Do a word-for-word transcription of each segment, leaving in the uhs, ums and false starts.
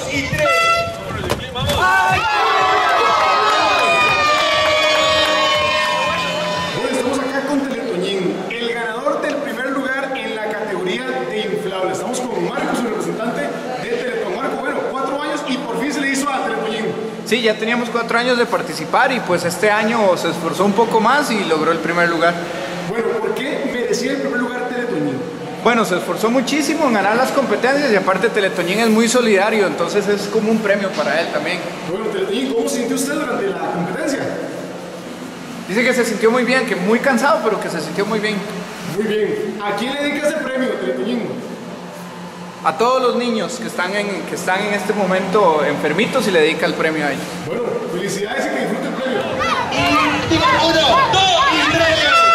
y tres. ¡Ay! Bueno, estamos acá con Teletoñín, el ganador del primer lugar en la categoría de inflables. Estamos con Marcos, el representante de Teletón. Marco, bueno, cuatro años y por fin se le hizo a Teletoñín. Sí, ya teníamos cuatro años de participar y pues este año se esforzó un poco más y logró el primer lugar. Bueno, ¿por qué merecía el primer lugar Teletoñín? Bueno, se esforzó muchísimo en ganar las competencias y aparte Teletoñín es muy solidario, entonces es como un premio para él también. Bueno, Teletoñín, ¿cómo se sintió usted durante la competencia? Dice que se sintió muy bien, que muy cansado, pero que se sintió muy bien. Muy bien. ¿A quién le dedica ese premio, Teletoñín? A todos los niños que están, en, que están en este momento enfermitos y le dedica el premio a ellos. Bueno, felicidades y que disfrute el premio. Uno, dos y tres.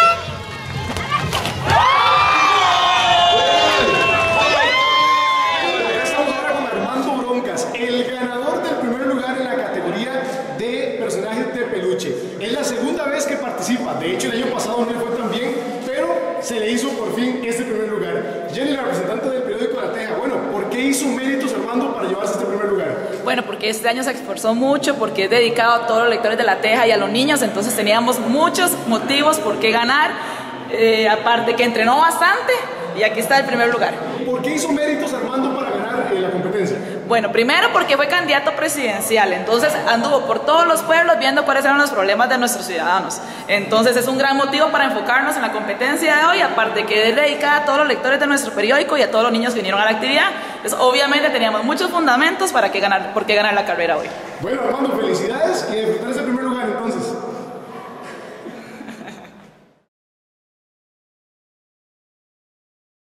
Estamos ahora con Armando Broncas, el ganador del primer lugar en la categoría de personajes de peluche. Es la segunda vez que participa. De hecho, el año pasado no le fue tan bien, pero se le hizo por fin este primer lugar. Jenny, la representante del periódico La Teja. Bueno, ¿por qué hizo méritos Armando para llevarse este primer lugar? Bueno, porque este año se esforzó mucho, porque es dedicado a todos los lectores de La Teja y a los niños, entonces teníamos muchos motivos por qué ganar, eh, aparte que entrenó bastante y aquí está el primer lugar. ¿Por qué hizo méritos Armando para ganar eh, la competencia? Bueno, primero porque fue candidato presidencial, entonces anduvo por todos los pueblos viendo cuáles eran los problemas de nuestros ciudadanos. Entonces es un gran motivo para enfocarnos en la competencia de hoy, aparte que es dedicada a todos los lectores de nuestro periódico y a todos los niños que vinieron a la actividad. Entonces obviamente teníamos muchos fundamentos para que ganar, por qué ganar la carrera hoy. Bueno, Armando, felicidades y disfrutar ese primer